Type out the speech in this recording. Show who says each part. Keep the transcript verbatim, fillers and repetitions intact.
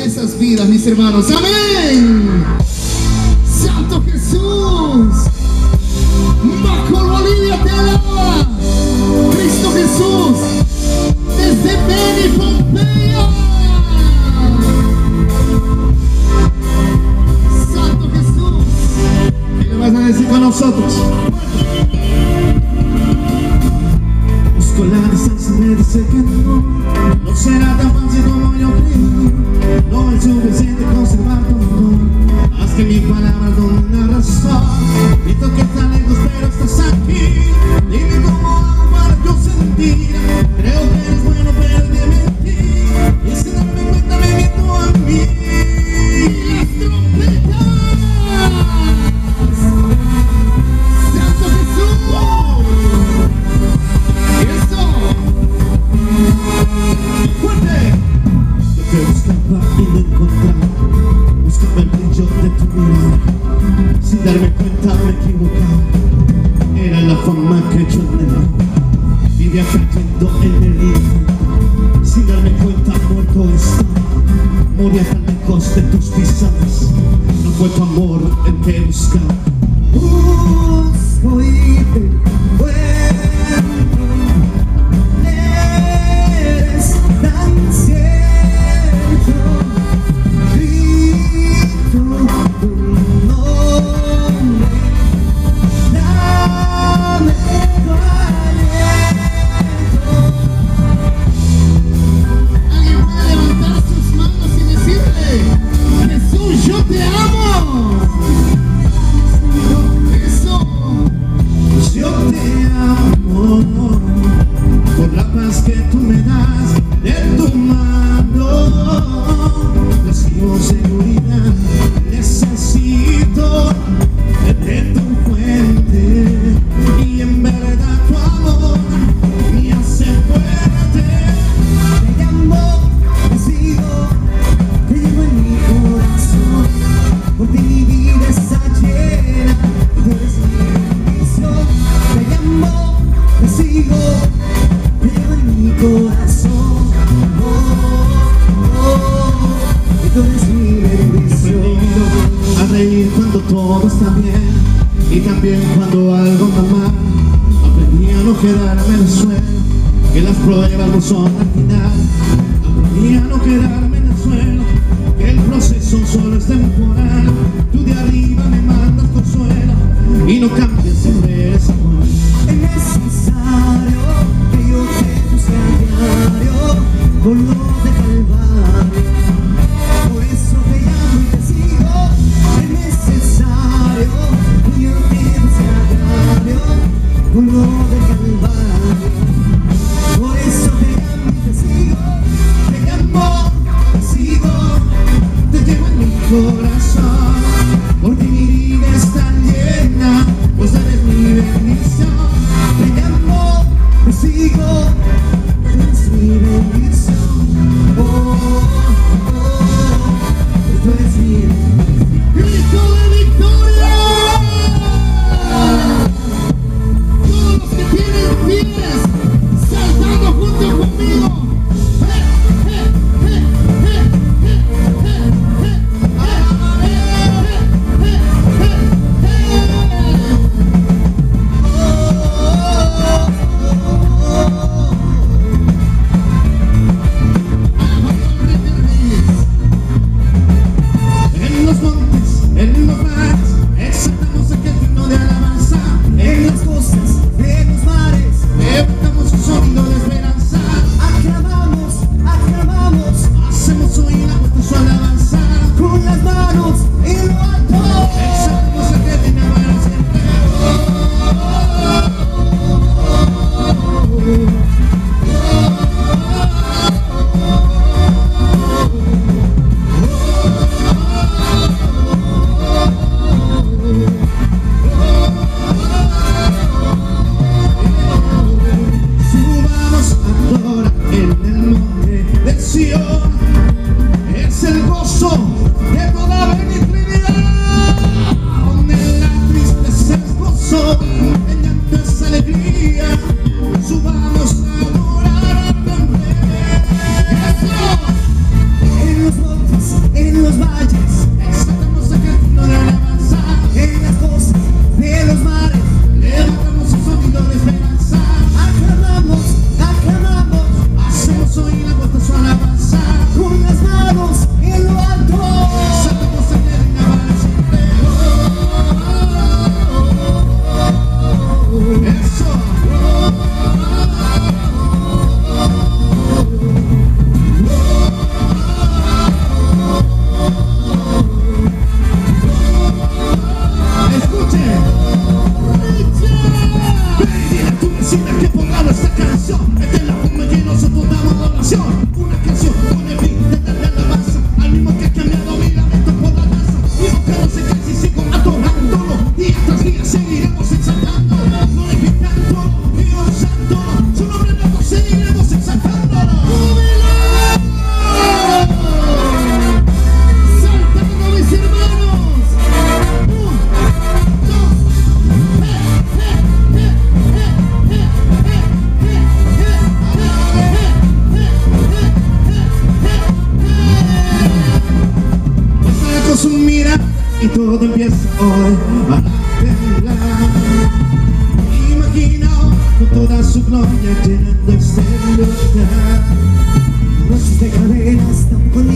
Speaker 1: esas vidas, mis hermanos. ¡Amén! ¡Santo Jesús! Bajo Bolivia te alaba. Cristo Jesús, desde Beni, Pompeya. Santo Jesús, ¿qué le vas a decir con nosotros? Busco la distancia y me dice que no, no será tan fácil como yo creí. No es suficiente conservar tu amor, haz que mi palabra tome una razón. Visto que estás lejos pero estás aquí, dime cómo hago para yo sentir. Creo que eres bueno pero de mentir, y sin darme cuenta me miento a mí. Y las trompetas, Santo Jesús, eso, fuerte. Lo que buscaba y no encontraba, buscaba el brillo de tu mirada. Sin darme cuenta me equivocaba, era la fama que yo anhelaba. Vivía creyendo en el hijo, sin darme cuenta muerto estaba. Moría tan lejos de tus pisadas, no fue tu amor el que buscaba. Busco y te encuentro, eres tan cierto. Grito tu nombre, dame tu aliento. ¿Alguien puede levantar sus manos y decirle: Jesús, yo te amo? Eso, yo te amo por la paz que tú me das de tu mano. Recibo seguridad, necesito de tu fuente, y en verdad tu amor me hace fuerte. Te amo, te sigo, te llevo en mi corazón, por ti mi vida está llena, y tú eres mi bendición. Te amo, te sigo, te llevo en mi corazón, oh, oh, y tú eres mi bendición. A reír cuando todo está bien, y también cuando algo anda mal. Aprendí a no quedarme en el suelo, que las pruebas no son al final. Aprendí a no quedarme en el suelo, que el proceso solo es temporal. Tú de arriba me mandas consuelo, y no cambies, siempre eres amor. Es necesario que yo te busque a diario, dolor de Calvario. Por eso te llamo y te sigo. Es necesario que yo te busque a diario, dolor de Calvario. Por eso te llamo y te sigo. Te llamo, te sigo, te llevo en mi corazón. y todo empieza hoy a temblar. Imagino con toda su gloria llenando este lugar.
Speaker 2: Noches de cadenas, tampoco